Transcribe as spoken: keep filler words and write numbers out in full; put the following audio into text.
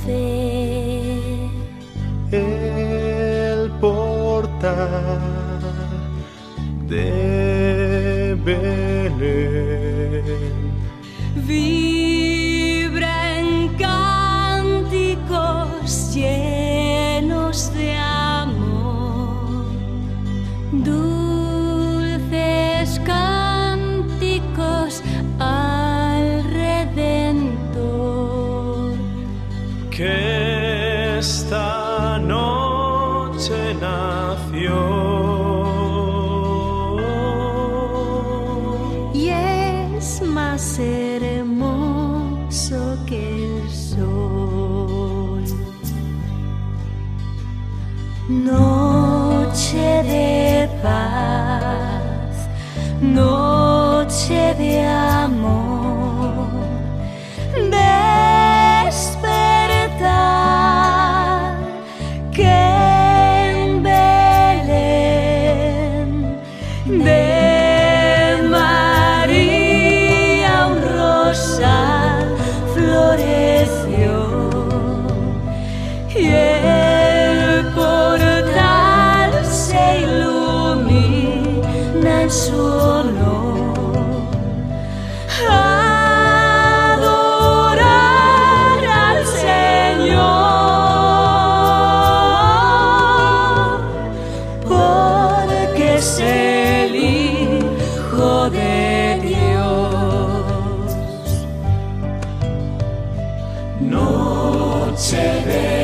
fe. El portal de Belén Vibra en cánticos llenos de amor, dulces cánticos al Redentor, que esta noche nació. y es más hermoso que el sol. Noche de paz, noche de amor, despertar que en Belén de María un rosal floreció y el portal se ilumina en su honor. Adorar al Señor, porque es el Hijo de Dios. Noche de